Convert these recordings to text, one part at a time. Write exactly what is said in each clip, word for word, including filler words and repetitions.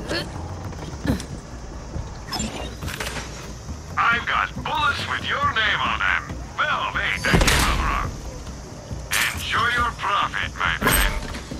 I've got bullets with your name on them. Well, they take you over. Enjoy your profit, my friend.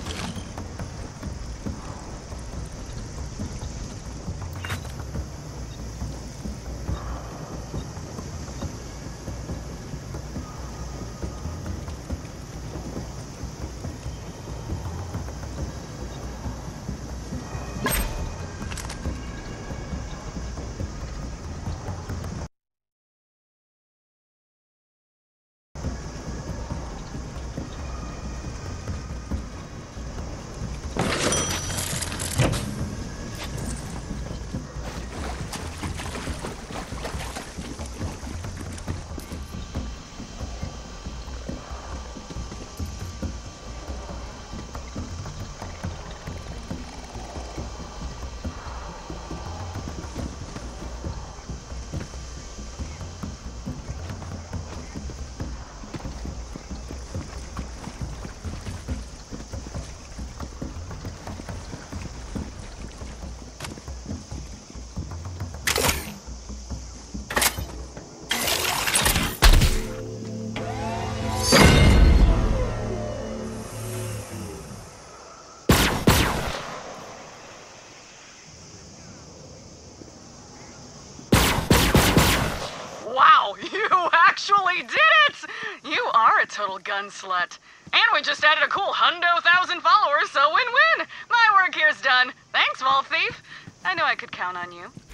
Wow, you actually did it! You are a total gun slut. And we just added a cool hundo thousand followers, so win-win! My work here's done. Thanks, Vault Thief. I knew I could count on you.